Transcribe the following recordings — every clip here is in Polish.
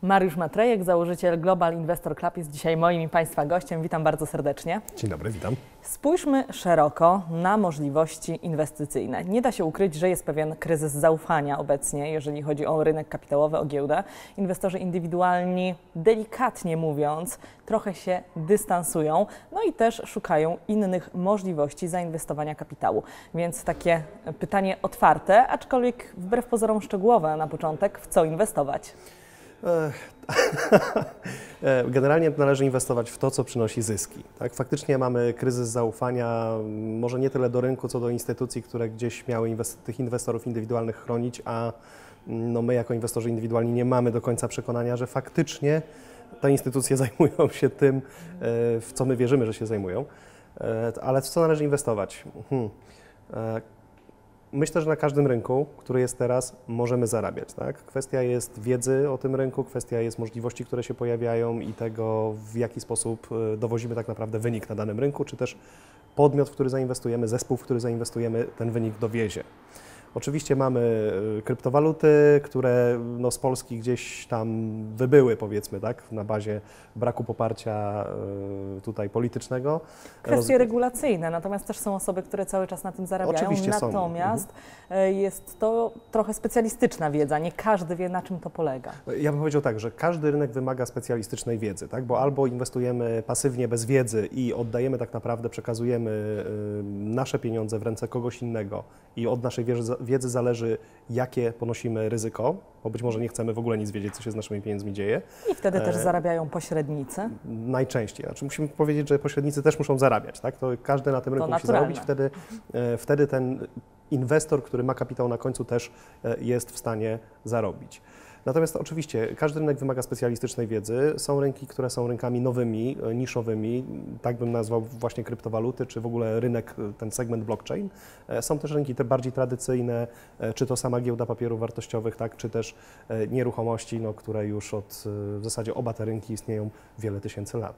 Mariusz Matrejek, założyciel Global Investor Club, jest dzisiaj moim i Państwa gościem. Witam bardzo serdecznie. Dzień dobry, witam. Spójrzmy szeroko na możliwości inwestycyjne. Nie da się ukryć, że jest pewien kryzys zaufania obecnie, jeżeli chodzi o rynek kapitałowy, o giełdę. Inwestorzy indywidualni, delikatnie mówiąc, trochę się dystansują, no i też szukają innych możliwości zainwestowania kapitału. Więc takie pytanie otwarte, aczkolwiek wbrew pozorom szczegółowe na początek, w co inwestować? Generalnie należy inwestować w to, co przynosi zyski. Tak? Faktycznie mamy kryzys zaufania, może nie tyle do rynku, co do instytucji, które gdzieś miały tych inwestorów indywidualnych chronić, a my jako inwestorzy indywidualni nie mamy do końca przekonania, że faktycznie te instytucje zajmują się tym, w co my wierzymy, że się zajmują. Ale w co należy inwestować? Myślę, że na każdym rynku, który jest teraz, możemy zarabiać. Tak? Kwestia jest wiedzy o tym rynku, kwestia jest możliwości, które się pojawiają i tego, w jaki sposób dowozimy tak naprawdę wynik na danym rynku, czy też podmiot, w który zainwestujemy, zespół, w który zainwestujemy, ten wynik dowiezie. Oczywiście mamy kryptowaluty, które z Polski gdzieś tam wybyły, powiedzmy, tak, na bazie braku poparcia tutaj politycznego. Kwestie regulacyjne, natomiast też są osoby, które cały czas na tym zarabiają. Oczywiście natomiast jest to trochę specjalistyczna wiedza, nie każdy wie, na czym to polega. Ja bym powiedział tak, że każdy rynek wymaga specjalistycznej wiedzy, tak, bo albo inwestujemy pasywnie bez wiedzy i oddajemy tak naprawdę, przekazujemy nasze pieniądze w ręce kogoś innego i od naszej wiedzy zależy, jakie ponosimy ryzyko, bo być może nie chcemy w ogóle nic wiedzieć, co się z naszymi pieniędzmi dzieje. I wtedy też zarabiają pośrednicy? Najczęściej. Znaczy musimy powiedzieć, że pośrednicy też muszą zarabiać. Tak? To każdy na tym rynku musi zarobić. Wtedy ten inwestor, który ma kapitał na końcu, też jest w stanie zarobić. Natomiast oczywiście każdy rynek wymaga specjalistycznej wiedzy. Są rynki, które są rynkami nowymi, niszowymi, tak bym nazwał właśnie kryptowaluty, czy w ogóle rynek, ten segment blockchain. Są też rynki te bardziej tradycyjne, czy to sama giełda papierów wartościowych, tak, czy też nieruchomości, które już w zasadzie oba te rynki istnieją wiele tysięcy lat.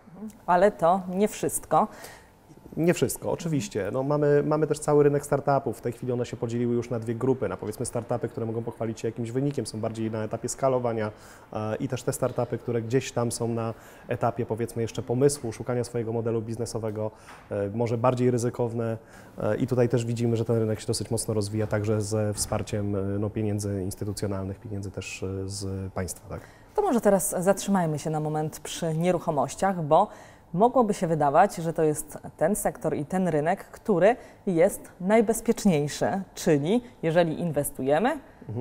Ale to nie wszystko. Nie wszystko, oczywiście. Mamy też cały rynek startupów. W tej chwili one się podzieliły już na dwie grupy, na powiedzmy startupy, które mogą pochwalić się jakimś wynikiem, są bardziej na etapie skalowania i też te startupy, które gdzieś tam są na etapie powiedzmy jeszcze pomysłu, szukania swojego modelu biznesowego, może bardziej ryzykowne i tutaj też widzimy, że ten rynek się dosyć mocno rozwija, także ze wsparciem pieniędzy instytucjonalnych, pieniędzy też z państwa. Tak? To może teraz zatrzymajmy się na moment przy nieruchomościach, bo mogłoby się wydawać, że to jest ten sektor i ten rynek, który jest najbezpieczniejszy, czyli jeżeli inwestujemy,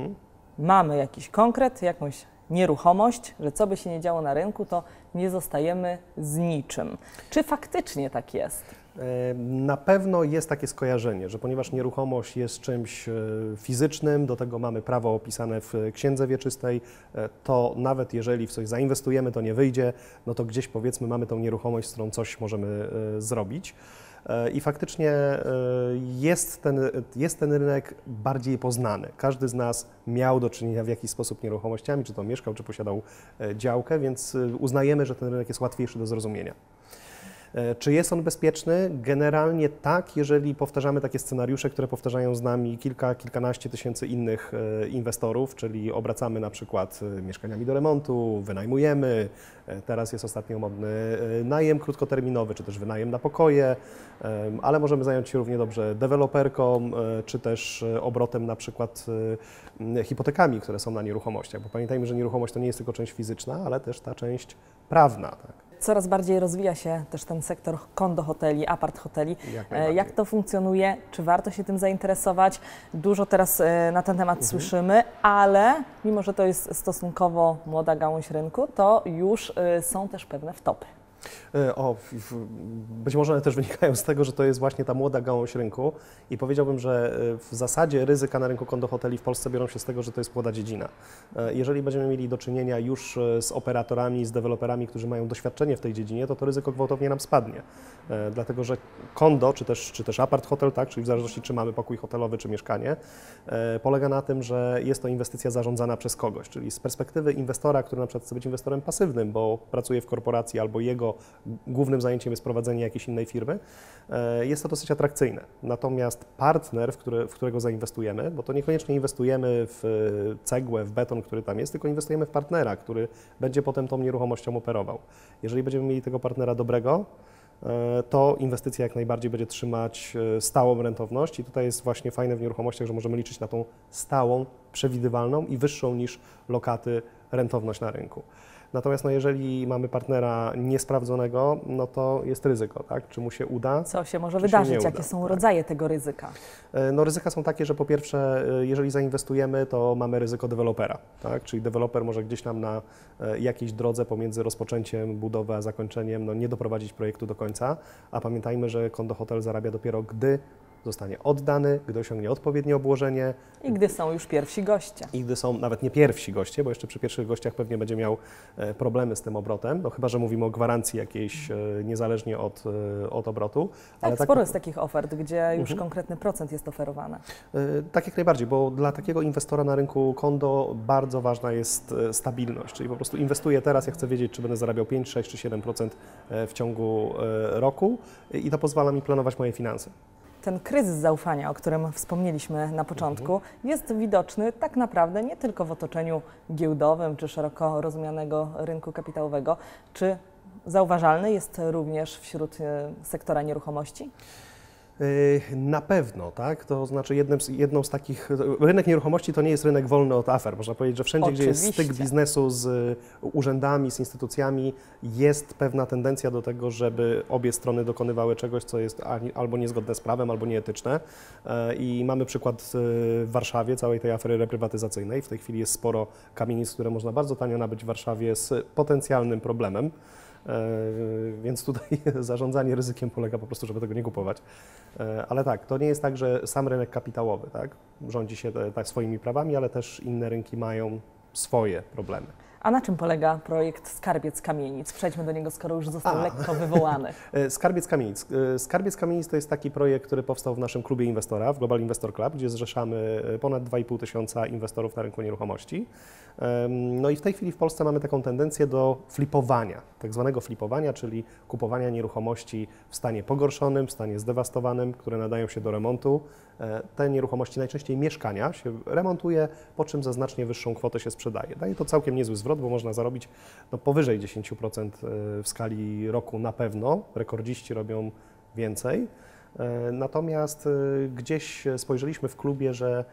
mamy jakiś konkret, jakąś nieruchomość, że co by się nie działo na rynku, to nie zostajemy z niczym. Czy faktycznie tak jest? Na pewno jest takie skojarzenie, że ponieważ nieruchomość jest czymś fizycznym, do tego mamy prawo opisane w Księdze Wieczystej, to nawet jeżeli w coś zainwestujemy, to nie wyjdzie, no to gdzieś powiedzmy mamy tą nieruchomość, z którą coś możemy zrobić. I faktycznie jest ten rynek bardziej poznany. Każdy z nas miał do czynienia w jakiś sposób nieruchomościami, czy to mieszkał, czy posiadał działkę, więc uznajemy, że ten rynek jest łatwiejszy do zrozumienia. Czy jest on bezpieczny? Generalnie tak, jeżeli powtarzamy takie scenariusze, które powtarzają z nami kilkanaście tysięcy innych inwestorów, czyli obracamy na przykład mieszkaniami do remontu, wynajmujemy, teraz jest ostatnio modny najem krótkoterminowy, czy też wynajem na pokoje, ale możemy zająć się równie dobrze deweloperką, czy też obrotem na przykład hipotekami, które są na nieruchomościach, bo pamiętajmy, że nieruchomość to nie jest tylko część fizyczna, ale też ta część prawna. Tak? Coraz bardziej rozwija się też ten sektor kondo hoteli, apart hoteli. Jak to funkcjonuje? Czy warto się tym zainteresować? Dużo teraz na ten temat słyszymy, ale mimo, że to jest stosunkowo młoda gałąź rynku, to już są też pewne wtopy. Być może one też wynikają z tego, że to jest właśnie ta młoda gałąź rynku i powiedziałbym, że w zasadzie ryzyka na rynku kondo hoteli w Polsce biorą się z tego, że to jest młoda dziedzina. Jeżeli będziemy mieli do czynienia już z operatorami, z deweloperami, którzy mają doświadczenie w tej dziedzinie, to ryzyko gwałtownie nam spadnie. Dlatego, że kondo, czy też apart hotel, tak, czyli w zależności czy mamy pokój hotelowy, czy mieszkanie, polega na tym, że jest to inwestycja zarządzana przez kogoś, czyli z perspektywy inwestora, który na przykład chce być inwestorem pasywnym, bo pracuje w korporacji albo jego jego głównym zajęciem jest prowadzenie jakiejś innej firmy, jest to dosyć atrakcyjne. Natomiast partner, w którego zainwestujemy, bo to niekoniecznie inwestujemy w cegłę, w beton, który tam jest, tylko inwestujemy w partnera, który będzie potem tą nieruchomością operował. Jeżeli będziemy mieli tego partnera dobrego, to inwestycja jak najbardziej będzie trzymać stałą rentowność i tutaj jest właśnie fajne w nieruchomościach, że możemy liczyć na tą stałą, przewidywalną i wyższą niż lokaty rentowność na rynku. Natomiast jeżeli mamy partnera niesprawdzonego, no to jest ryzyko, tak? Czy mu się uda? Co się może czy wydarzyć? się nie Jakie uda? są Tak. rodzaje tego ryzyka? No ryzyka są takie, że po pierwsze, jeżeli zainwestujemy, to mamy ryzyko dewelopera, tak? Czyli deweloper może gdzieś nam na jakiejś drodze pomiędzy rozpoczęciem budowy a zakończeniem nie doprowadzić projektu do końca, a pamiętajmy, że Condo Hotel zarabia dopiero gdy zostanie oddany, gdy osiągnie odpowiednie obłożenie. I gdy są już pierwsi goście. I gdy są nawet nie pierwsi goście, bo jeszcze przy pierwszych gościach pewnie będzie miał problemy z tym obrotem, no chyba że mówimy o gwarancji jakiejś niezależnie od obrotu. Tak, sporo jest takich ofert, gdzie już konkretny procent jest oferowany. Tak jak najbardziej, bo dla takiego inwestora na rynku kondo bardzo ważna jest stabilność, czyli po prostu inwestuję teraz, ja chcę wiedzieć, czy będę zarabiał 5, 6 czy 7% w ciągu roku i to pozwala mi planować moje finanse. Ten kryzys zaufania, o którym wspomnieliśmy na początku, jest widoczny tak naprawdę nie tylko w otoczeniu giełdowym czy szeroko rozumianego rynku kapitałowego. Czy zauważalny jest również wśród sektora nieruchomości? Na pewno, tak? To znaczy jedną z takich, rynek nieruchomości to nie jest rynek wolny od afer. Można powiedzieć, że wszędzie, gdzie jest styk biznesu z urzędami, z instytucjami, jest pewna tendencja do tego, żeby obie strony dokonywały czegoś, co jest albo niezgodne z prawem, albo nieetyczne. I mamy przykład w Warszawie całej tej afery reprywatyzacyjnej. W tej chwili jest sporo kamienic, które można bardzo tanio nabyć w Warszawie z potencjalnym problemem. Więc tutaj zarządzanie ryzykiem polega po prostu, żeby tego nie kupować. Ale tak, to nie jest tak, że sam rynek kapitałowy, tak, rządzi się tak swoimi prawami, ale też inne rynki mają swoje problemy. A na czym polega projekt Skarbiec Kamienic? Przejdźmy do niego, skoro już został lekko wywołany. Skarbiec Kamienic. Skarbiec Kamienic to jest taki projekt, który powstał w naszym klubie inwestora, w Global Investor Club, gdzie zrzeszamy ponad 2,5 tysiąca inwestorów na rynku nieruchomości. No i w tej chwili w Polsce mamy taką tendencję do flipowania, tak zwanego flipowania, czyli kupowania nieruchomości w stanie pogorszonym, w stanie zdewastowanym, które nadają się do remontu. Te nieruchomości, najczęściej mieszkania, się remontuje, po czym za znacznie wyższą kwotę się sprzedaje. Daje to całkiem niezły zwrot, bo można zarobić powyżej 10% w skali roku na pewno. Rekordziści robią więcej. Natomiast gdzieś spojrzeliśmy w klubie, że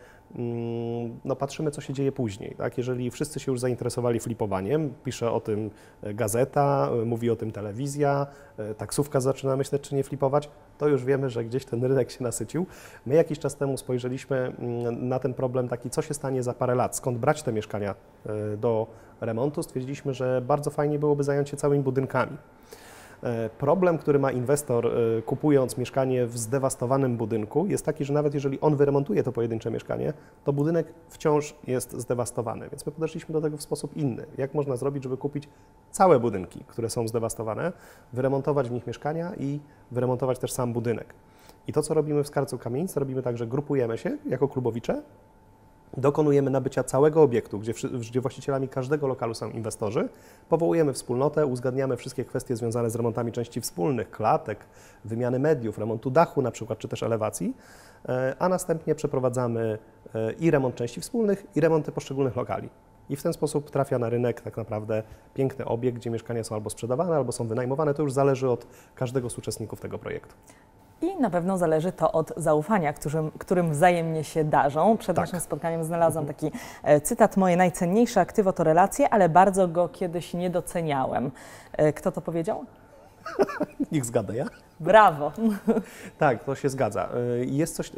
patrzymy, co się dzieje później. Tak? Jeżeli wszyscy się już zainteresowali flipowaniem, pisze o tym gazeta, mówi o tym telewizja, taksówka zaczyna myśleć, czy nie flipować, to już wiemy, że gdzieś ten rynek się nasycił. My jakiś czas temu spojrzeliśmy na ten problem taki, co się stanie za parę lat, skąd brać te mieszkania do remontu. Stwierdziliśmy, że bardzo fajnie byłoby zająć się całymi budynkami. Problem, który ma inwestor kupując mieszkanie w zdewastowanym budynku jest taki, że nawet jeżeli on wyremontuje to pojedyncze mieszkanie, to budynek wciąż jest zdewastowany. Więc my podeszliśmy do tego w sposób inny. Jak można zrobić, żeby kupić całe budynki, które są zdewastowane, wyremontować w nich mieszkania i wyremontować też sam budynek. I to, co robimy w Skarbcu Kamienic, to robimy tak, że grupujemy się jako klubowicze, dokonujemy nabycia całego obiektu, gdzie właścicielami każdego lokalu są inwestorzy, powołujemy wspólnotę, uzgadniamy wszystkie kwestie związane z remontami części wspólnych, klatek, wymiany mediów, remontu dachu na przykład, czy też elewacji, a następnie przeprowadzamy i remont części wspólnych, i remonty poszczególnych lokali. I w ten sposób trafia na rynek tak naprawdę piękny obiekt, gdzie mieszkania są albo sprzedawane, albo są wynajmowane. To już zależy od każdego z uczestników tego projektu. I na pewno zależy to od zaufania, którym wzajemnie się darzą. Przed naszym spotkaniem znalazłam taki cytat: moje najcenniejsze aktywo to relacje, ale bardzo go kiedyś nie doceniałem. Kto to powiedział? Niech zgada, ja? Brawo! Tak, to się zgadza. Jest coś,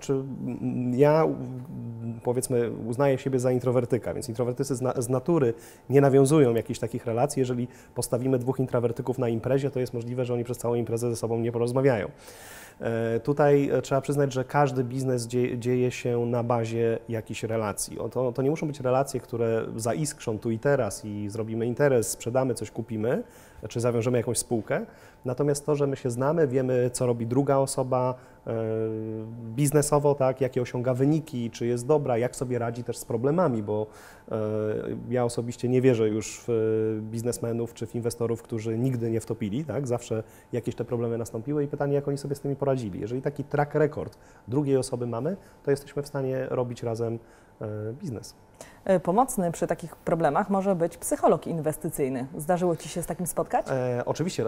ja powiedzmy uznaję siebie za introwertyka, więc introwertycy z natury nie nawiązują jakichś takich relacji. Jeżeli postawimy dwóch introwertyków na imprezie, to jest możliwe, że oni przez całą imprezę ze sobą nie porozmawiają. Tutaj trzeba przyznać, że każdy biznes dzieje się na bazie jakichś relacji. To nie muszą być relacje, które zaiskrzą tu i teraz i zrobimy interes, sprzedamy coś, kupimy, czy zawiążemy jakąś spółkę, Natomiast to, że my się znamy, wiemy, co robi druga osoba biznesowo, tak, jakie osiąga wyniki, czy jest dobra, jak sobie radzi też z problemami, bo ja osobiście nie wierzę już w biznesmenów czy w inwestorów, którzy nigdy nie wtopili, tak, zawsze jakieś te problemy nastąpiły i pytanie, jak oni sobie z tymi poradzili. Jeżeli taki track record drugiej osoby mamy, to jesteśmy w stanie robić razem biznes. Pomocny przy takich problemach może być psycholog inwestycyjny. Zdarzyło Ci się z takim spotkać? Oczywiście,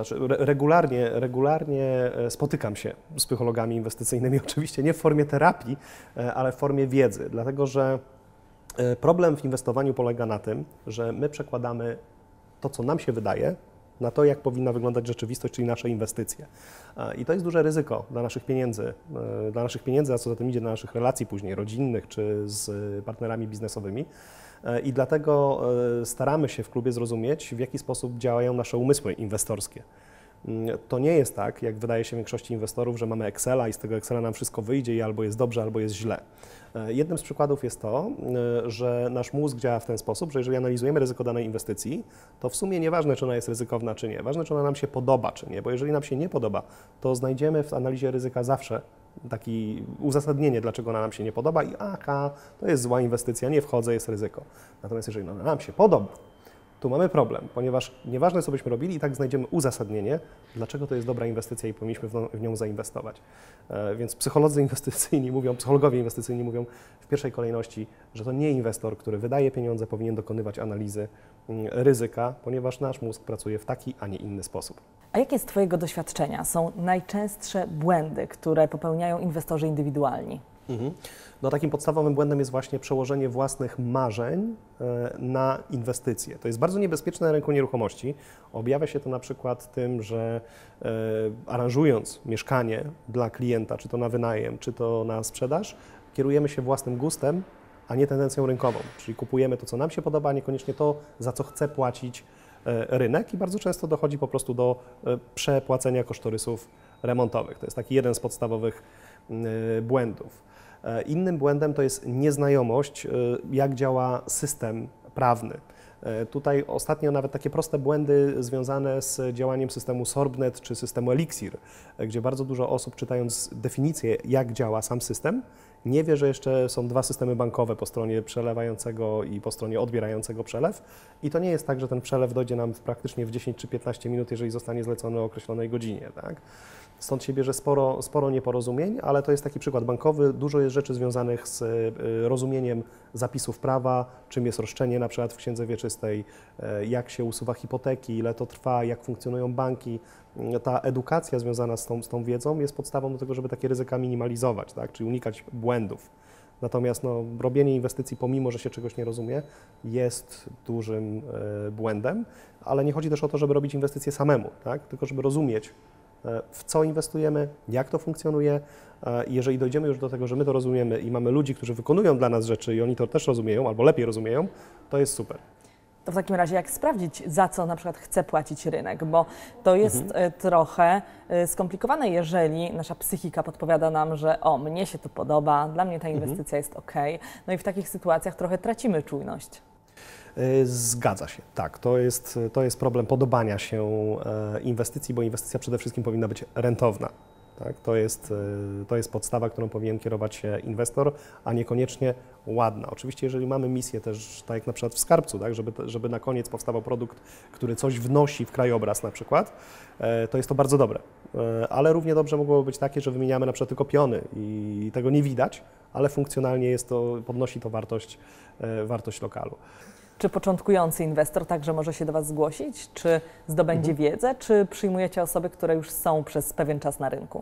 regularnie spotykam się z psychologami inwestycyjnymi, oczywiście nie w formie terapii, ale w formie wiedzy, dlatego że problem w inwestowaniu polega na tym, że my przekładamy to, co nam się wydaje, na to, jak powinna wyglądać rzeczywistość, czyli nasze inwestycje. I to jest duże ryzyko dla naszych pieniędzy, a co za tym idzie, dla naszych relacji później rodzinnych czy z partnerami biznesowymi. I dlatego staramy się w klubie zrozumieć, w jaki sposób działają nasze umysły inwestorskie. To nie jest tak, jak wydaje się większości inwestorów, że mamy Excela i z tego Excela nam wszystko wyjdzie i albo jest dobrze, albo jest źle. Jednym z przykładów jest to, że nasz mózg działa w ten sposób, że jeżeli analizujemy ryzyko danej inwestycji, to w sumie nieważne, czy ona jest ryzykowna, czy nie. Ważne, czy ona nam się podoba, czy nie. Bo jeżeli nam się nie podoba, to znajdziemy w analizie ryzyka zawsze takie uzasadnienie, dlaczego ona nam się nie podoba i to jest zła inwestycja, nie wchodzę, jest ryzyko. Natomiast jeżeli ona nam się podoba, tu mamy problem, ponieważ nieważne, co byśmy robili, i tak znajdziemy uzasadnienie, dlaczego to jest dobra inwestycja i powinniśmy w nią zainwestować. Więc psychologowie inwestycyjni mówią w pierwszej kolejności, że to nie inwestor, który wydaje pieniądze, powinien dokonywać analizy ryzyka, ponieważ nasz mózg pracuje w taki, a nie inny sposób. A jakie z Twojego doświadczenia są najczęstsze błędy, które popełniają inwestorzy indywidualni? No, takim podstawowym błędem jest właśnie przełożenie własnych marzeń na inwestycje. To jest bardzo niebezpieczne na rynku nieruchomości. Objawia się to na przykład tym, że aranżując mieszkanie dla klienta, czy to na wynajem, czy to na sprzedaż, kierujemy się własnym gustem, a nie tendencją rynkową. Czyli kupujemy to, co nam się podoba, a niekoniecznie to, za co chce płacić rynek i bardzo często dochodzi po prostu do przepłacenia kosztorysów remontowych. To jest taki jeden z podstawowych błędów. Innym błędem to jest nieznajomość, jak działa system prawny. Tutaj ostatnio nawet takie proste błędy związane z działaniem systemu Sorbnet czy systemu Elixir, gdzie bardzo dużo osób, czytając definicję, jak działa sam system, nie wie, że jeszcze są dwa systemy bankowe po stronie przelewającego i po stronie odbierającego przelew. I to nie jest tak, że ten przelew dojdzie nam praktycznie w 10 czy 15 minut, jeżeli zostanie zlecony o określonej godzinie. Tak? Stąd się bierze sporo nieporozumień, ale to jest taki przykład bankowy. Dużo jest rzeczy związanych z rozumieniem zapisów prawa, czym jest roszczenie na przykład w księdze wieczystej, jak się usuwa hipoteki, ile to trwa, jak funkcjonują banki. Ta edukacja związana z tą wiedzą jest podstawą do tego, żeby takie ryzyka minimalizować, tak? Czyli unikać błędów. Natomiast robienie inwestycji, pomimo że się czegoś nie rozumie, jest dużym błędem, ale nie chodzi też o to, żeby robić inwestycje samemu, tak? Tylko żeby rozumieć, w co inwestujemy, jak to funkcjonuje. Jeżeli dojdziemy już do tego, że my to rozumiemy i mamy ludzi, którzy wykonują dla nas rzeczy i oni to też rozumieją albo lepiej rozumieją, to jest super. To w takim razie jak sprawdzić, za co na przykład chce płacić rynek, bo to jest trochę skomplikowane, jeżeli nasza psychika podpowiada nam, że mnie się to podoba, dla mnie ta inwestycja jest ok. No i w takich sytuacjach trochę tracimy czujność. Zgadza się, tak. To jest problem podobania się inwestycji, bo inwestycja przede wszystkim powinna być rentowna. Tak? To jest podstawa, którą powinien kierować się inwestor, a niekoniecznie ładna. Oczywiście, jeżeli mamy misję też, tak jak na przykład w skarbcu, tak? żeby na koniec powstawał produkt, który coś wnosi w krajobraz na przykład, to jest to bardzo dobre. Ale równie dobrze mogłoby być takie, że wymieniamy na przykład tylko piony i tego nie widać, ale funkcjonalnie podnosi to wartość lokalu. Czy początkujący inwestor także może się do Was zgłosić? Czy zdobędzie wiedzę? Czy przyjmujecie osoby, które już są przez pewien czas na rynku?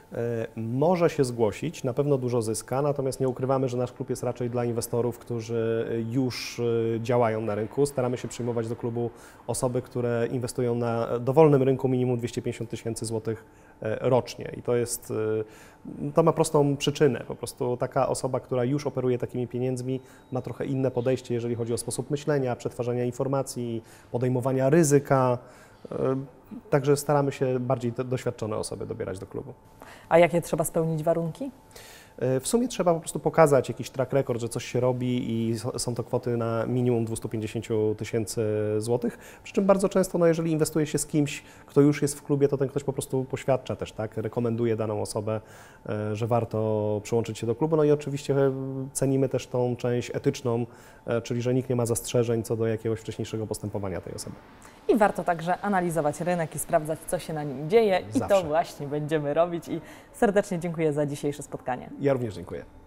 Może się zgłosić, na pewno dużo zyska, natomiast nie ukrywamy, że nasz klub jest raczej dla inwestorów, którzy już działają na rynku. Staramy się przyjmować do klubu osoby, które inwestują na dowolnym rynku minimum 250 tysięcy złotych rocznie i to ma prostą przyczynę. Po prostu taka osoba, która już operuje takimi pieniędzmi, ma trochę inne podejście, jeżeli chodzi o sposób myślenia, przetwarzania informacji, podejmowania ryzyka. Także staramy się bardziej doświadczone osoby dobierać do klubu. A jakie trzeba spełnić warunki? W sumie trzeba po prostu pokazać jakiś track record, że coś się robi i są to kwoty na minimum 250 tysięcy złotych. Przy czym bardzo często, no jeżeli inwestuje się z kimś, kto już jest w klubie, to ten ktoś po prostu poświadcza też, tak? Rekomenduje daną osobę, że warto przyłączyć się do klubu. No i oczywiście cenimy też tą część etyczną, czyli że nikt nie ma zastrzeżeń co do jakiegoś wcześniejszego postępowania tej osoby. I warto także analizować rynek i sprawdzać, co się na nim dzieje. I to Zawsze. właśnie będziemy robić. I serdecznie dziękuję za dzisiejsze spotkanie. Ja również dziękuję.